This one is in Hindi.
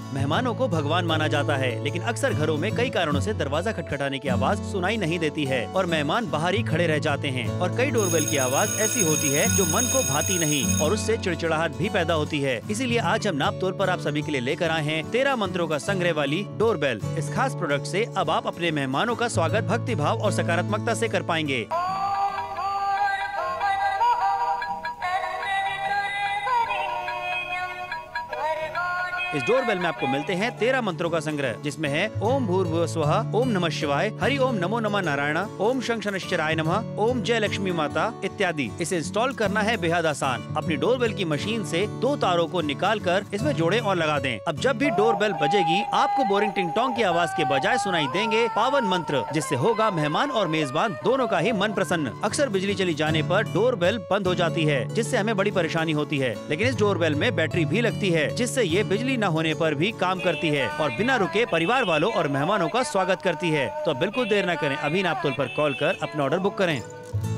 मेहमानों को भगवान माना जाता है, लेकिन अक्सर घरों में कई कारणों से दरवाजा खटखटाने की आवाज सुनाई नहीं देती है और मेहमान बाहर ही खड़े रह जाते हैं। और कई डोरबेल की आवाज ऐसी होती है जो मन को भाती नहीं और उससे चिड़चिड़ाहट भी पैदा होती है। इसीलिए आज हम नाप तोल पर आप सभी के लिए लेकर आए हैं 13 मंत्रों का संग्रह वाली डोरबेल। इस खास प्रोडक्ट से अब आप अपने मेहमानों का स्वागत भक्ति भाव और सकारात्मकता से कर पाएंगे। इस डोरबेल में आपको मिलते हैं 13 मंत्रों का संग्रह, जिसमें है ओम भूर्भुवः स्वः, ओम नमः शिवाय, हरि ओम नमो नमः नारायण, ओम शं शनैश्चराय नमः, ओम जय लक्ष्मी माता इत्यादि। इसे इंस्टॉल करना है बेहद आसान। अपनी डोरबेल की मशीन से 2 तारों को निकाल कर इसमें जोड़ें और लगा दें। अब जब भी डोरबेल बजेगी आपको बोरिंग टिंग टोंग की आवाज के बजाय सुनाई देंगे पावन मंत्र, जिससे होगा मेहमान और मेजबान दोनों का ही मन प्रसन्न। अक्सर बिजली चली जाने पर डोरबेल बंद हो जाती है, जिससे हमें बड़ी परेशानी होती है, लेकिन इस डोरबेल में बैटरी भी लगती है, जिससे ये बिजली न होने पर भी काम करती है और बिना रुके परिवार वालों और मेहमानों का स्वागत करती है। तो बिल्कुल देर न करें, अभी नाप तोल पर कॉल कर अपना ऑर्डर बुक करें।